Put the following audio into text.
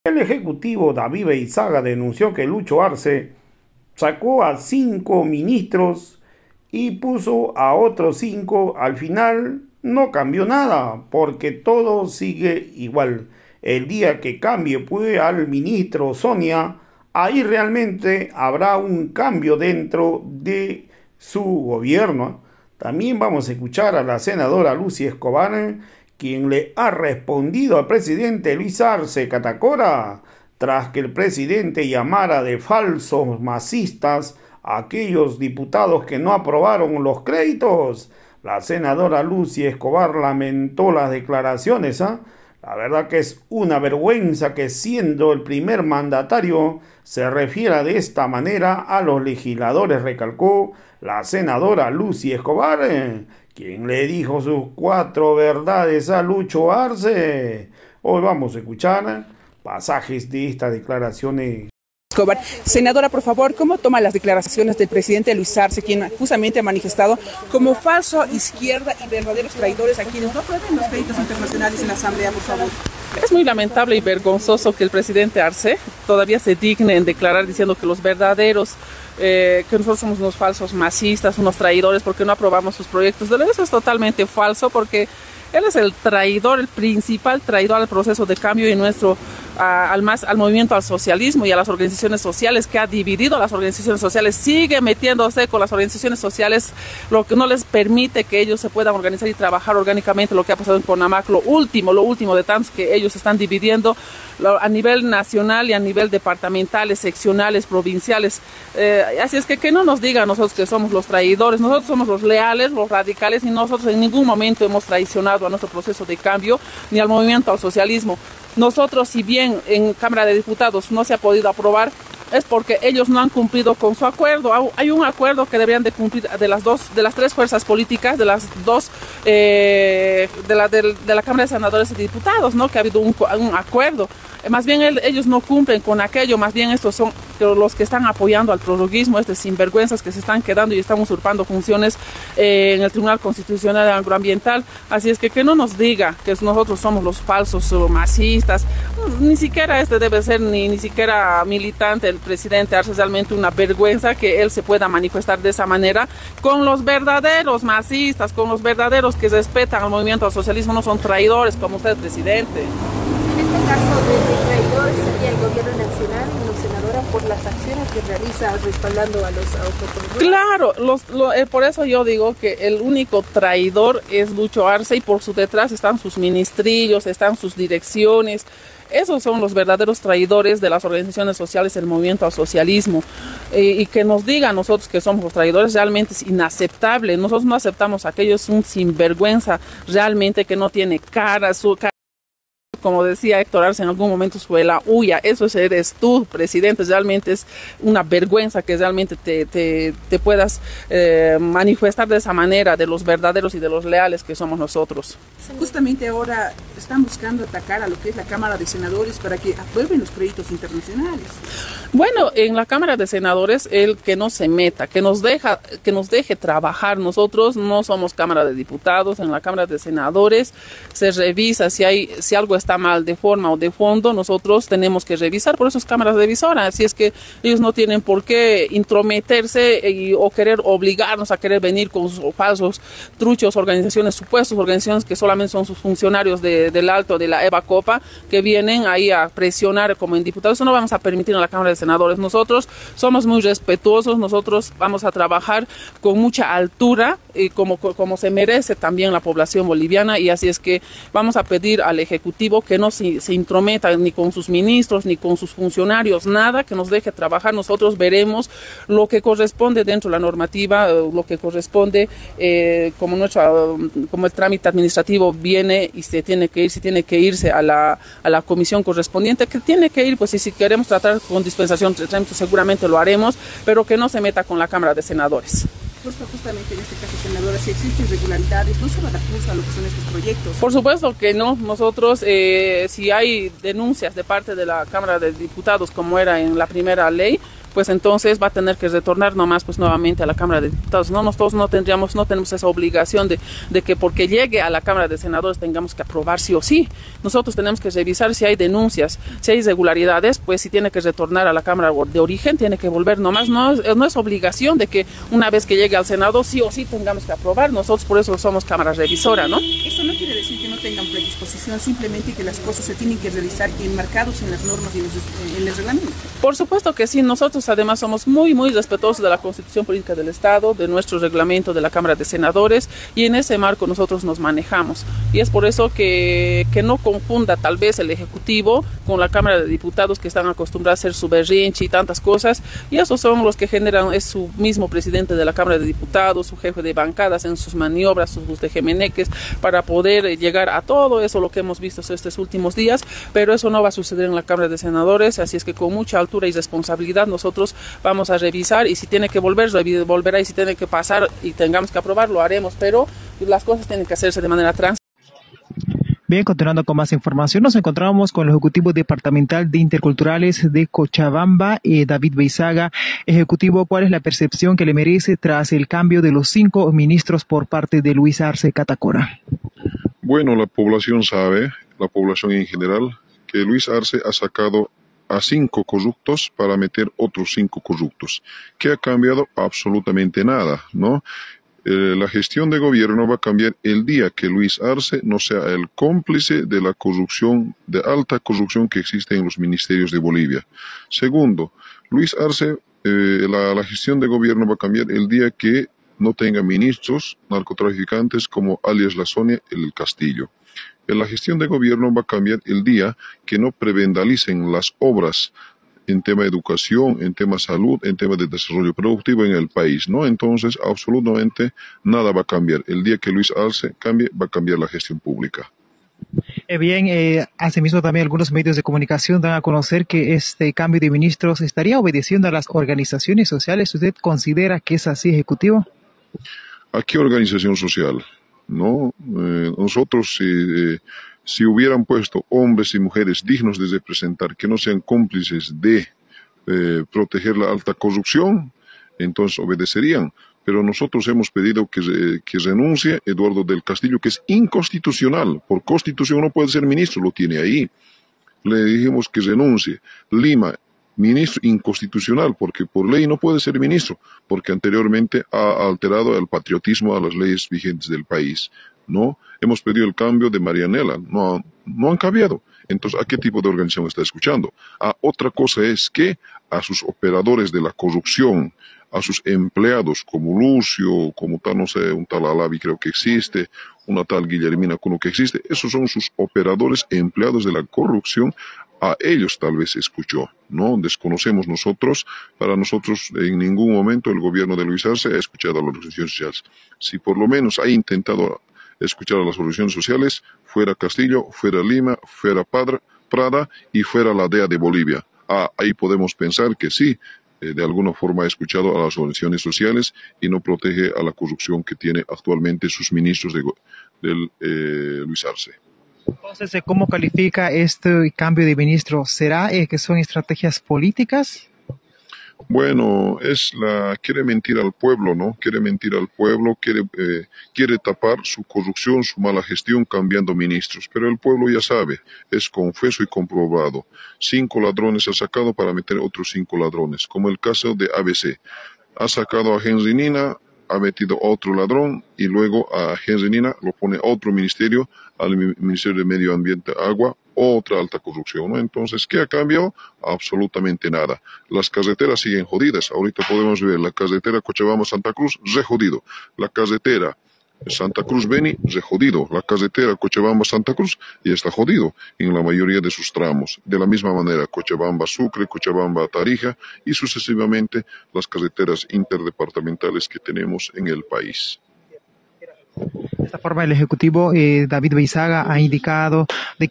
El ejecutivo David Beizaga denunció que Lucho Arce sacó a 5 ministros y puso a otros 5. Al final no cambió nada porque todo sigue igual. El día que cambie pues al ministro Sonia, ahí realmente habrá un cambio dentro de su gobierno. También vamos a escuchar a la senadora Lucy Escobar, quien le ha respondido al presidente Luis Arce Catacora tras que el presidente llamara de falsos masistas a aquellos diputados que no aprobaron los créditos. La senadora Lucy Escobar lamentó las declaraciones. La verdad que es una vergüenza que siendo el primer mandatario se refiera de esta manera a los legisladores, recalcó la senadora Lucy Escobar, quien le dijo sus 4 verdades a Lucho Arce. Hoy vamos a escuchar pasajes de estas declaraciones. Escobar. Senadora, por favor, ¿cómo toma las declaraciones del presidente Luis Arce, quien justamente ha manifestado como falso izquierda y verdaderos traidores a quienes no aprueben los créditos internacionales en la Asamblea, por favor? Es muy lamentable y vergonzoso que el presidente Arce todavía se digne en declarar diciendo que los verdaderos, que nosotros somos unos falsos masistas, unos traidores porque no aprobamos sus proyectos. Eso es totalmente falso porque él es el traidor, el principal traidor al proceso de cambio y al movimiento al socialismo y a las organizaciones sociales, que ha dividido a las organizaciones sociales, sigue metiéndose con las organizaciones sociales, lo que no les permite que ellos se puedan organizar y trabajar orgánicamente, lo que ha pasado en CONAMAC, lo último de tantos que ellos están dividiendo a nivel nacional y a nivel departamentales, seccionales, provinciales. Así es que no nos digan nosotros que somos los traidores, nosotros somos los leales, los radicales, y nosotros en ningún momento hemos traicionado a nuestro proceso de cambio ni al movimiento al socialismo. Nosotros, si bien en Cámara de Diputados no se ha podido aprobar, es porque ellos no han cumplido con su acuerdo. Hay un acuerdo que deberían de cumplir de las 3 fuerzas políticas, de las 2 de la Cámara de Senadores y Diputados, ¿no? Que ha habido un acuerdo. Más bien ellos no cumplen con aquello, más bien estos son los que están apoyando al prorroguismo, sinvergüenzas que se están quedando y están usurpando funciones en el Tribunal Constitucional Agroambiental. Así es que no nos diga que nosotros somos los falsos masistas. Ni siquiera debe ser ni siquiera militante el presidente Arce. Es realmente una vergüenza que él se pueda manifestar de esa manera con los verdaderos masistas, con los verdaderos que respetan al movimiento al socialismo, no son traidores como usted, presidente. En este caso de traidores sería el gobierno nacional, no, senadora, por las acciones que realiza respaldando a los autoconvocantes. Claro, por eso yo digo que el único traidor es Lucho Arce y por su detrás están sus ministrillos, están sus direcciones. Esos son los verdaderos traidores de las organizaciones sociales del movimiento al socialismo. Y que nos digan nosotros que somos los traidores realmente es inaceptable. Nosotros no aceptamos aquello, es un sinvergüenza realmente que no tiene cara, como decía Héctor Arce en algún momento, fue la huya. Eso eres tú, presidente. Realmente es una vergüenza que realmente te puedas manifestar de esa manera, de los verdaderos y de los leales que somos nosotros. Justamente ahora están buscando atacar a lo que es la Cámara de Senadores para que aprueben los créditos internacionales. Bueno, en la Cámara de Senadores, el que no se meta, que nos deje trabajar. Nosotros no somos Cámara de Diputados. En la Cámara de Senadores se revisa si algo está mal de forma o de fondo, nosotros tenemos que revisar, por eso es cámara revisora. Así es que ellos no tienen por qué intrometerse o querer obligarnos a querer venir con sus falsos truchos, supuestos organizaciones que solamente son sus funcionarios del alto de la Eva Copa, que vienen ahí a presionar como en diputados. Eso no vamos a permitir en la Cámara de Senadores. Nosotros somos muy respetuosos, nosotros vamos a trabajar con mucha altura y como se merece también la población boliviana, y así es que vamos a pedir al Ejecutivo que no se intrometa ni con sus ministros ni con sus funcionarios, nada, que nos deje trabajar. Nosotros veremos lo que corresponde dentro de la normativa, lo que corresponde como el trámite administrativo viene y se tiene que irse a la comisión correspondiente, que tiene que ir, pues, y si queremos tratar con dispensación de trámite seguramente lo haremos, pero que no se meta con la Cámara de Senadores. Justamente en este caso, senadora, si existen irregularidades, ¿no se va a dar curso a lo que son estos proyectos? Por supuesto que no. Nosotros, si hay denuncias de parte de la Cámara de Diputados, como era en la primera ley, pues entonces va a tener que retornar nomás pues nuevamente a la Cámara de Diputados. No, nosotros no tenemos esa obligación de que porque llegue a la Cámara de Senadores tengamos que aprobar sí o sí. Nosotros tenemos que revisar si hay denuncias, si hay irregularidades, pues si tiene que retornar a la Cámara de origen, tiene que volver nomás. No es obligación de que una vez que llegue al Senado sí o sí tengamos que aprobar. Nosotros por eso somos Cámara Revisora, ¿no? Eso no quiere decir que no tengan predisposición, simplemente que las cosas se tienen que realizar enmarcados en las normas y en el reglamento. Por supuesto que sí, nosotros además somos muy respetuosos de la Constitución Política del Estado, de nuestro reglamento de la Cámara de Senadores, y en ese marco nosotros nos manejamos. Y es por eso que no confunda tal vez el Ejecutivo con la Cámara de Diputados, que están acostumbrados a hacer su berrinche y tantas cosas, y esos son los que generan, es su mismo presidente de la Cámara de Diputados, su jefe de bancadas en sus maniobras, sus tejemeneques, para poder llegar a todo eso, lo que hemos visto estos últimos días, pero eso no va a suceder en la Cámara de Senadores, así es que con mucha altura y responsabilidad nosotros vamos a revisar, y si tiene que volverá, y si tiene que pasar y tengamos que aprobar, lo haremos, pero las cosas tienen que hacerse de manera transparente. Bien, continuando con más información, nos encontramos con el Ejecutivo Departamental de Interculturales de Cochabamba, David Beizaga. Ejecutivo, ¿cuál es la percepción que le merece tras el cambio de los 5 ministros por parte de Luis Arce Catacora? Bueno, la población sabe, la población en general, que Luis Arce ha sacado a 5 corruptos para meter otros 5 corruptos. ¿Qué ha cambiado? Absolutamente nada, ¿no? La gestión de gobierno va a cambiar el día que Luis Arce no sea el cómplice de la corrupción, de alta corrupción que existe en los ministerios de Bolivia. Segundo, Luis Arce, la gestión de gobierno va a cambiar el día que no tenga ministros narcotraficantes como alias La Sonia el Castillo. La gestión de gobierno va a cambiar el día que no prebendalicen las obras en tema de educación, en tema de salud, en tema de desarrollo productivo en el país, ¿no? Entonces, absolutamente nada va a cambiar. El día que Luis Arce cambie, va a cambiar la gestión pública. Bien, asimismo también algunos medios de comunicación dan a conocer que este cambio de ministros estaría obedeciendo a las organizaciones sociales. ¿Usted considera que es así, Ejecutivo? ¿A qué organización social? ¿No? Nosotros, si hubieran puesto hombres y mujeres dignos de representar, que no sean cómplices de proteger la alta corrupción, entonces obedecerían. Pero nosotros hemos pedido que renuncie Eduardo del Castillo, que es inconstitucional. Por constitución no puede ser ministro, lo tiene ahí. Le dijimos que renuncie. Lima, ministro inconstitucional, porque por ley no puede ser ministro, porque anteriormente ha alterado el patriotismo a las leyes vigentes del país, ¿no? Hemos pedido el cambio de Marianela, no han cambiado. Entonces, ¿a qué tipo de organización está escuchando? Otra cosa es que a sus operadores de la corrupción, a sus empleados como Lucio, como tal, no sé, un tal Alavi creo que existe, una tal Guillermina Cuno que existe, esos son sus operadores, empleados de la corrupción. A ellos tal vez escuchó, ¿no? Desconocemos nosotros, para nosotros en ningún momento el gobierno de Luis Arce ha escuchado a las organizaciones sociales. Si por lo menos ha intentado escuchar a las organizaciones sociales, fuera Castillo, fuera Lima, fuera Prada y fuera la DEA de Bolivia. Ahí podemos pensar que sí, de alguna forma ha escuchado a las organizaciones sociales y no protege a la corrupción que tiene actualmente sus ministros del Luis Arce. Entonces, ¿cómo califica este cambio de ministro? ¿Será que son estrategias políticas? Bueno, quiere mentir al pueblo, ¿no? Quiere mentir al pueblo, quiere tapar su corrupción, su mala gestión cambiando ministros. Pero el pueblo ya sabe, es confeso y comprobado. 5 ladrones ha sacado para meter otros 5 ladrones, como el caso de ABC. Ha sacado a Henry Nina, ha metido otro ladrón y luego a Henry Nina lo pone a otro ministerio, al Ministerio de Medio Ambiente, Agua, otra alta corrupción, ¿no? Entonces, ¿qué ha cambiado? Absolutamente nada. Las carreteras siguen jodidas. Ahorita podemos ver la carretera Cochabamba-Santa Cruz, re jodido. La carretera Santa Cruz-Beni, re jodido. La carretera Cochabamba-Santa Cruz ya está jodido en la mayoría de sus tramos. De la misma manera, Cochabamba-Sucre, Cochabamba-Tarija y sucesivamente las carreteras interdepartamentales que tenemos en el país. De esta forma, el Ejecutivo David Beizaga ha indicado de